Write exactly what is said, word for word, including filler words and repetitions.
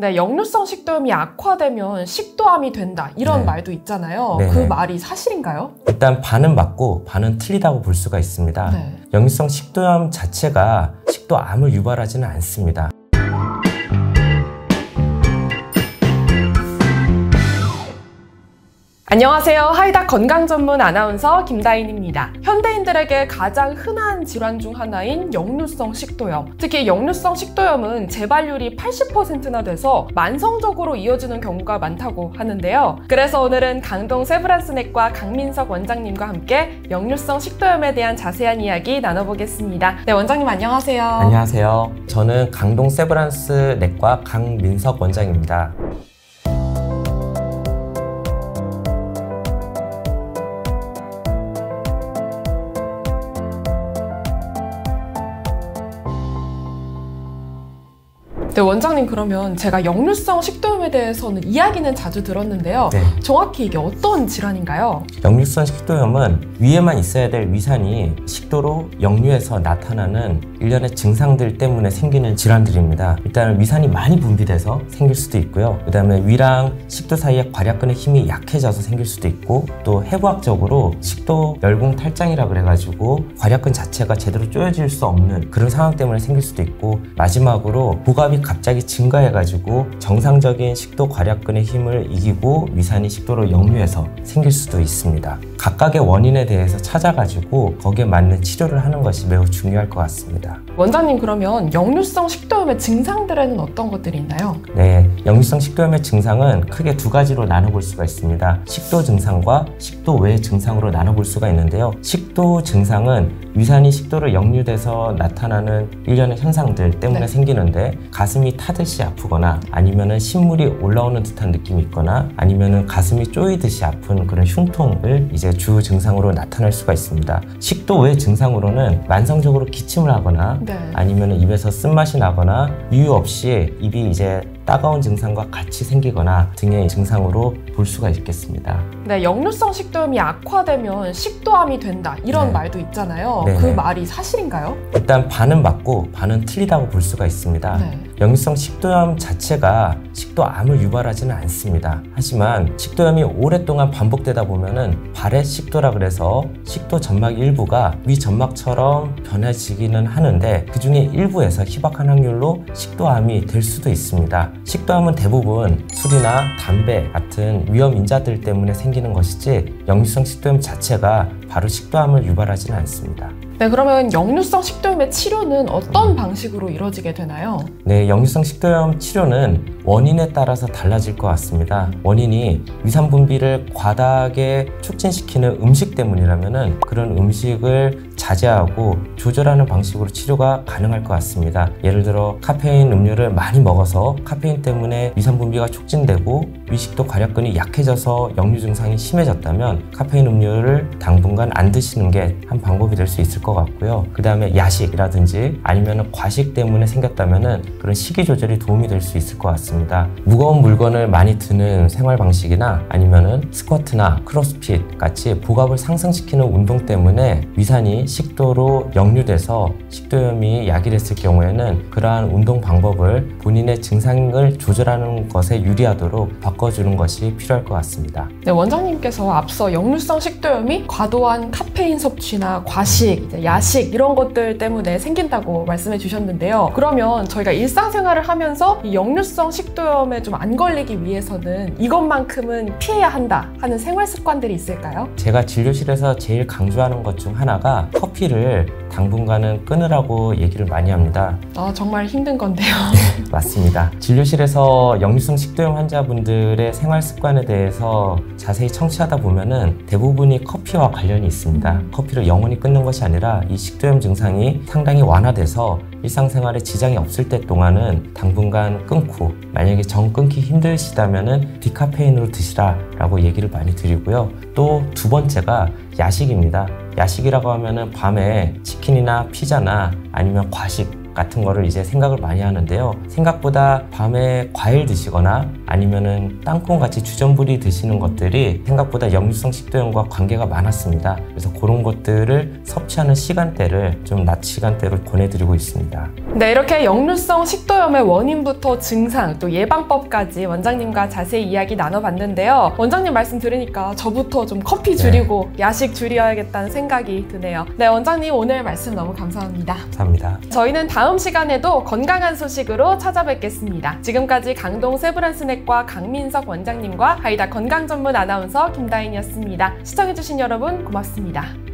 네, 역류성 식도염이 악화되면 식도암이 된다 이런 네. 말도 있잖아요. 네네. 그 말이 사실인가요? 일단 반은 맞고 반은 틀리다고 볼 수가 있습니다. 네. 역류성 식도염 자체가 식도암을 유발하지는 않습니다. 안녕하세요. 하이닥 건강 전문 아나운서 김다인입니다. 현대인들에게 가장 흔한 질환 중 하나인 역류성 식도염. 특히 역류성 식도염은 재발률이 팔십 퍼센트나 돼서 만성적으로 이어지는 경우가 많다고 하는데요. 그래서 오늘은 강동 세브란스내과 강민석 원장님과 함께 역류성 식도염에 대한 자세한 이야기 나눠보겠습니다. 네, 원장님 안녕하세요. 안녕하세요. 저는 강동 세브란스내과 강민석 원장입니다. 네, 원장님 그러면 제가 역류성 식도염에 대해서는 이야기는 자주 들었는데요. 네. 정확히 이게 어떤 질환인가요? 역류성 식도염은 위에만 있어야 될 위산이 식도로 역류해서 나타나는 일련의 증상들 때문에 생기는 질환들입니다. 일단 위산이 많이 분비돼서 생길 수도 있고요. 그 다음에 위랑 식도 사이에 괄약근의 힘이 약해져서 생길 수도 있고, 또 해부학적으로 식도 열공 탈장이라 그래가지고 괄약근 자체가 제대로 조여질 수 없는 그런 상황 때문에 생길 수도 있고, 마지막으로 복압이 갑자기 증가해가지고 정상적인 식도 괄약근의 힘을 이기고 위산이 식도로 역류해서 생길 수도 있습니다. 각각의 원인에 대해서 찾아가지고 거기에 맞는 치료를 하는 것이 매우 중요할 것 같습니다. 원장님 그러면 역류성 식도염의 증상들에는 어떤 것들이 있나요? 네, 역류성 식도염의 증상은 크게 두 가지로 나눠볼 수가 있습니다. 식도 증상과 식도 외 증상으로 나눠볼 수가 있는데요. 식도 증상은 위산이 식도로 역류돼서 나타나는 일련의 현상들 때문에 네. 생기는데, 가슴이 타듯이 아프거나 아니면은 신물이 올라오는 듯한 느낌이 있거나 아니면은 가슴이 쪼이듯이 아픈 그런 흉통을 이제 주 증상으로 나타날 수가 있습니다. 식도 외 증상으로는 만성적으로 기침을 하거나 네. 아니면은 입에서 쓴맛이 나거나 이유 없이 입이 이제 따가운 증상과 같이 생기거나 등의 증상으로 볼 수가 있겠습니다. 네, 역류성 식도염이 악화되면 식도암이 된다 이런 네. 말도 있잖아요. 네네. 그 말이 사실인가요? 일단 반은 맞고 반은 틀리다고 볼 수가 있습니다. 네. 역류성 식도염 자체가 식도암을 유발하지는 않습니다. 하지만 식도염이 오랫동안 반복되다 보면은 발의 식도라 그래서 식도 점막 일부가 위 점막처럼 변해지기는 하는데, 그 중에 일부에서 희박한 확률로 식도암이 될 수도 있습니다. 식도암은 대부분 술이나 담배 같은 위험 인자들 때문에 생기는 것이지 역류성 식도염 자체가 바로 식도암을 유발하지는 않습니다. 네, 그러면 역류성 식도염의 치료는 어떤 방식으로 이루어지게 되나요? 네, 역류성 식도염 치료는 원인에 따라서 달라질 것 같습니다. 원인이 위산 분비를 과다하게 촉진시키는 음식 때문이라면은 그런 음식을 자제하고 조절하는 방식으로 치료가 가능할 것 같습니다. 예를 들어 카페인 음료를 많이 먹어서 카페인 때문에 위산 분비가 촉진되고 위식도 괄약근이 약해져서 역류 증상이 심해졌다면 카페인 음료를 당분간 안 드시는 게 한 방법이 될 수 있을 것 같고요. 그 다음에 야식이라든지 아니면 과식 때문에 생겼다면 그런 식이 조절이 도움이 될 수 있을 것 같습니다. 무거운 물건을 많이 드는 생활 방식이나 아니면은 스쿼트나 크로스핏 같이 복압을 상승시키는 운동 때문에 위산이 식도로 역류돼서 식도염이 야기됐을 경우에는 그러한 운동 방법을 본인의 증상을 조절하는 것에 유리하도록 바꿔주는 것이 필요할 것 같습니다. 네, 원장님께서 앞서 역류성 식도염이 과도한 카페인 섭취나 과식, 이제 야식 이런 것들 때문에 생긴다고 말씀해 주셨는데요. 그러면 저희가 일상생활을 하면서 이 역류성 식도염에 좀 안 걸리기 위해서는 이것만큼은 피해야 한다 하는 생활 습관들이 있을까요? 제가 진료실에서 제일 강조하는 것 중 하나가 커피를 당분간은 끊으라고 얘기를 많이 합니다. 아, 정말 힘든 건데요. 맞습니다. 진료실에서 역류성 식도염 환자분들의 생활 습관에 대해서 자세히 청취하다 보면은 대부분이 커피와 관련이 있습니다. 커피를 영원히 끊는 것이 아니라 이 식도염 증상이 상당히 완화돼서 일상생활에 지장이 없을 때 동안은 당분간 끊고, 만약에 정 끊기 힘드시다면은 디카페인으로 드시라 라고 얘기를 많이 드리고요. 또 두 번째가 야식입니다. 야식이라고 하면은 밤에 치킨이나 피자나 아니면 과식 같은 거를 이제 생각을 많이 하는데요. 생각보다 밤에 과일 드시거나 아니면은 땅콩 같이 주전부리 드시는 것들이 생각보다 역류성 식도염과 관계가 많았습니다. 그래서 그런 것들을 섭취하는 시간대를 좀 낮 시간대로 권해드리고 있습니다. 네, 이렇게 역류성 식도염의 원인부터 증상 또 예방법까지 원장님과 자세히 이야기 나눠봤는데요. 원장님 말씀 들으니까 저부터 좀 커피 줄이고 네. 야식 줄여야겠다는 생각이 드네요. 네, 원장님 오늘 말씀 너무 감사합니다. 감사합니다. 저희는 다음 시간에도 건강한 소식으로 찾아뵙겠습니다. 지금까지 강동 세브란스넷과 강민석 원장님과 하이다 건강 전문 아나운서 김다인이었습니다. 시청해주신 여러분 고맙습니다.